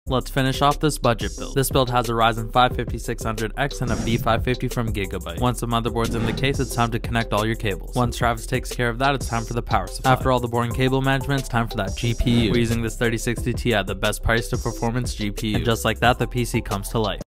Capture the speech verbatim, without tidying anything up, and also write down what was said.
Let's finish off this budget build. This build has a Ryzen five fifty-six hundred X and a B five fifty from Gigabyte. Once the motherboard's in the case, it's time to connect all your cables. Once Travis takes care of that, it's time for the power supply. After all the boring cable management, it's time for that G P U. We're using this thirty sixty Ti, the best price to performance G P U. And just like that, the P C comes to life.